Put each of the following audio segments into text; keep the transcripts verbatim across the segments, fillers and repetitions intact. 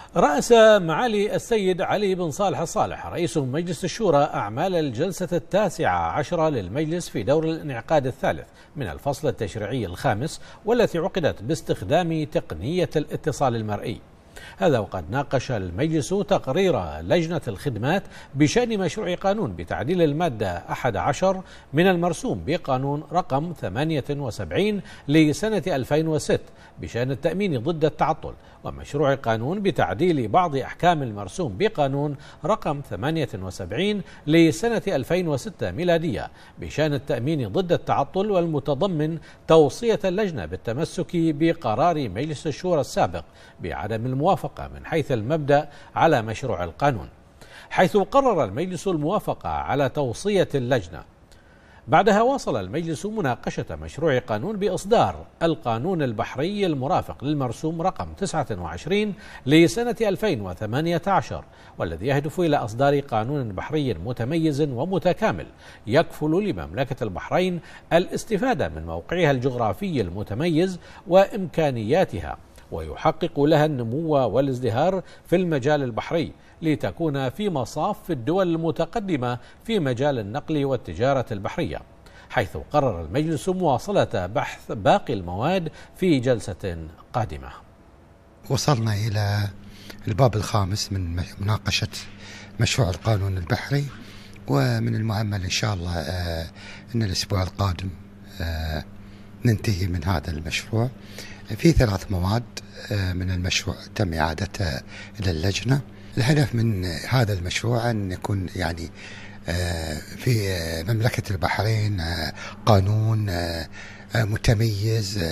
رأس معالي السيد علي بن صالح الصالح رئيس مجلس الشورى أعمال الجلسة التاسعة عشرة للمجلس في دور الانعقاد الثالث من الفصل التشريعي الخامس، والتي عقدت باستخدام تقنية الاتصال المرئي. هذا وقد ناقش المجلس تقرير لجنة الخدمات بشأن مشروع قانون بتعديل المادة أحد عشر من المرسوم بقانون رقم ثمانية وسبعين لسنة ألفين وستة بشأن التأمين ضد التعطل، ومشروع قانون بتعديل بعض أحكام المرسوم بقانون رقم ثمانية وسبعين لسنة ألفين وستة ميلادية بشأن التأمين ضد التعطل، والمتضمن توصية اللجنة بالتمسك بقرار مجلس الشورى السابق بعدم الموافقة من حيث المبدأ على مشروع القانون، حيث قرر المجلس الموافقة على توصية اللجنة. بعدها واصل المجلس مناقشة مشروع قانون بإصدار القانون البحري المرافق للمرسوم رقم تسعة وعشرين لسنة ألفين وثمانية عشر، والذي يهدف إلى إصدار قانون بحري متميز ومتكامل يكفل لمملكة البحرين الاستفادة من موقعها الجغرافي المتميز وإمكانياتها، ويحقق لها النمو والازدهار في المجال البحري، لتكون في مصاف الدول المتقدمة في مجال النقل والتجارة البحرية، حيث قرر المجلس مواصلة بحث باقي المواد في جلسة قادمة. وصلنا إلى الباب الخامس من مناقشة مشروع القانون البحري، ومن المؤمل إن شاء الله أن الأسبوع القادم ننتهي من هذا المشروع. في ثلاث مواد من المشروع تم إعادتها إلى اللجنة. الهدف من هذا المشروع أن يكون يعني في مملكة البحرين قانون متميز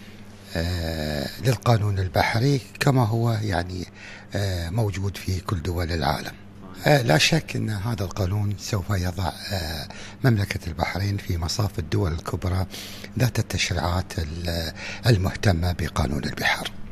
للقانون البحري كما هو يعني موجود في كل دول العالم. لا شك أن هذا القانون سوف يضع مملكة البحرين في مصاف الدول الكبرى ذات التشريعات المهتمة بقانون البحار.